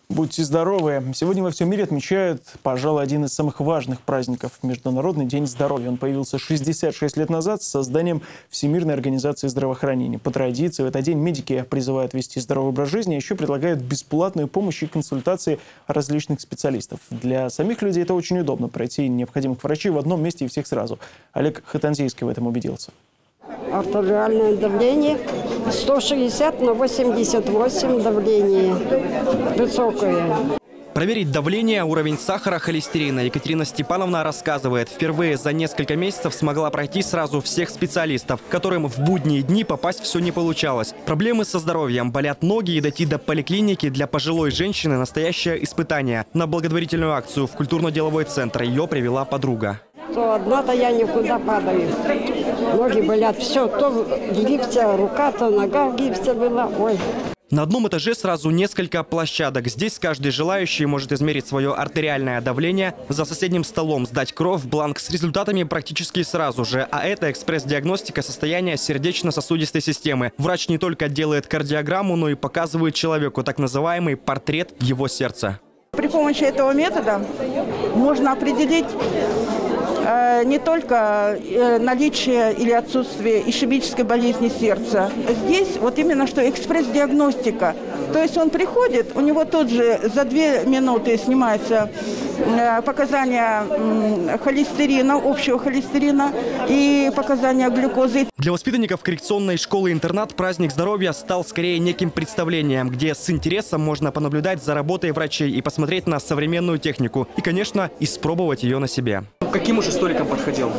Будьте здоровы! Сегодня во всем мире отмечают, пожалуй, один из самых важных праздников – Международный день здоровья. Он появился 66 лет назад с созданием Всемирной организации здравоохранения. По традиции в этот день медики призывают вести здоровый образ жизни, а еще предлагают бесплатную помощь и консультации различных специалистов. Для самих людей это очень удобно – пройти необходимых врачей в одном месте и всех сразу. Олег Хатанзейский в этом убедился. Артериальное давление 160 на 88 давление высокое. Проверить давление, уровень сахара, холестерина Екатерина Степановна рассказывает. Впервые за несколько месяцев смогла пройти сразу всех специалистов, которым в будние дни попасть все не получалось. Проблемы со здоровьем, болят ноги и дойти до поликлиники для пожилой женщины – настоящее испытание. На благотворительную акцию в культурно-деловой центр ее привела подруга. То одна-то я никуда падаю. Ноги болят, все, то в гипсе, рука, то нога в гипсе была. Ой. На одном этаже сразу несколько площадок. Здесь каждый желающий может измерить свое артериальное давление, за соседним столом сдать кровь, бланк с результатами практически сразу же. А это экспресс-диагностика состояния сердечно-сосудистой системы. Врач не только делает кардиограмму, но и показывает человеку так называемый портрет его сердца. При помощи этого метода можно определить не только наличие или отсутствие ишемической болезни сердца. Здесь вот именно что экспресс-диагностика. То есть он приходит, у него тут же за 2 минуты снимаются показания холестерина, общего холестерина и показания глюкозы. Для воспитанников коррекционной школы-интернат праздник здоровья стал скорее неким представлением, где с интересом можно понаблюдать за работой врачей и посмотреть на современную технику. И, конечно, испробовать ее на себе. К каким уже столикам подходил?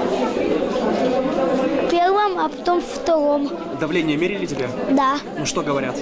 В первом, а потом в втором. Давление мерили тебе? Да. Ну что говорят?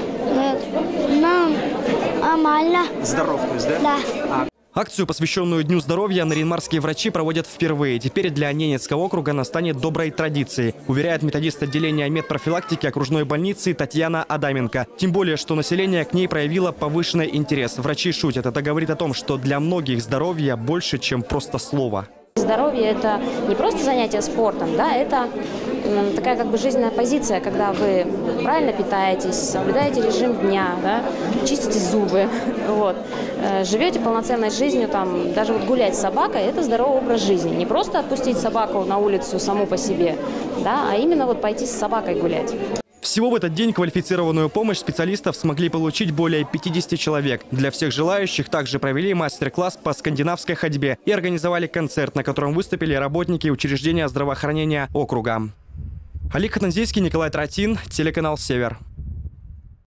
Нормально. Здоров, то есть, да? Да. Акцию, посвященную Дню здоровья, нарьян-марские врачи проводят впервые. Теперь для Ненецкого округа она станет доброй традицией, уверяет методист отделения медпрофилактики окружной больницы Татьяна Адаменко. Тем более, что население к ней проявило повышенный интерес. Врачи шутят. Это говорит о том, что для многих здоровье больше, чем просто слово. Здоровье – это не просто занятие спортом, да, это такая как бы жизненная позиция, когда вы правильно питаетесь, соблюдаете режим дня, да, чистите зубы, вот, живете полноценной жизнью, там, даже вот гулять с собакой – это здоровый образ жизни. Не просто отпустить собаку на улицу саму по себе, да, а именно вот пойти с собакой гулять. Всего в этот день квалифицированную помощь специалистов смогли получить более 50 человек. Для всех желающих также провели мастер-класс по скандинавской ходьбе и организовали концерт, на котором выступили работники учреждения здравоохранения округа. Олег Хатанзейский, Николай Тратин, телеканал «Север».